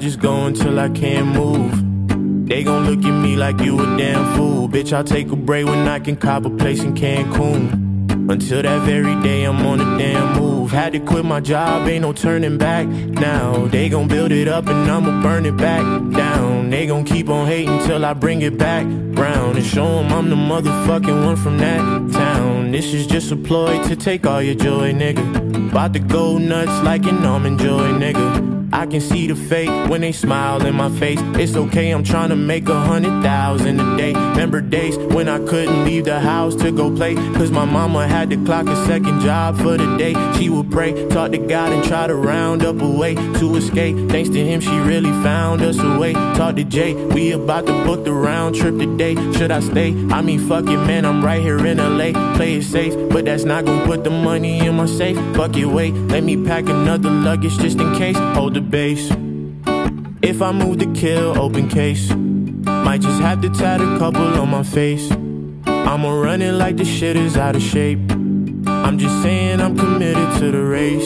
just go until I can't move. They gon' look at me like you a damn fool. Bitch, I'll take a break when I can cop a place in Cancun. Until that very day, I'm on a damn move. Had to quit my job, ain't no turning back now. They gon' build it up and I'ma burn it back down. They gon' keep on hating till I bring it back round and show them I'm the motherfucking one from that town. This is just a ploy to take all your joy, nigga. About to go nuts like an almond joy, nigga. I can see the fake when they smile in my face. It's okay, I'm tryna make 100,000 a day. Remember days when I couldn't leave the house to go play, cause my mama had to clock a second job for the day. She would pray, talk to God and try to round up a way to escape. Thanks to him, she really found us a way. Talk to Jay, we about to book the round trip today. Should I stay? I mean, fuck it, man, I'm right here in LA. Play it safe, but that's not gonna put the money in my safe. Fuck it, wait, let me pack another luggage just in case. Hold the base. If I move to kill, open case. Might just have to tat a couple on my face. I'ma run it like the shit is out of shape. I'm just saying I'm committed to the race.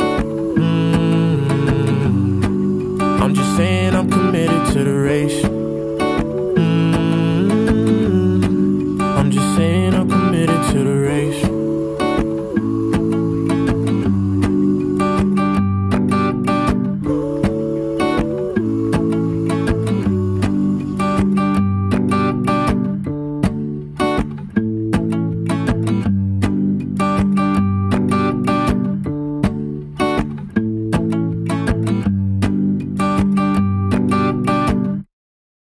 I'm just saying I'm committed to the race.